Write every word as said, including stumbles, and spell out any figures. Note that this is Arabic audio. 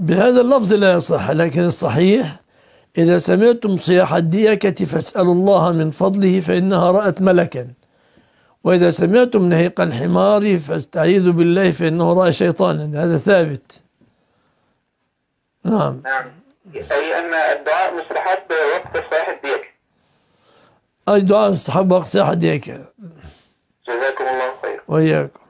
بهذا اللفظ لا يصح، لكن الصحيح إذا سمعتم صياح الديكة فاسألوا الله من فضله فإنها رأت ملكا، وإذا سمعتم نهيق الحمار فاستعيذوا بالله فإنه رأى شيطانا. هذا ثابت. نعم. نعم، أي أن الدعاء مستحب وقت صياح الديكة. أي دعاء مستحب وقت صياح الديكة. جزاكم الله خير. وإياكم.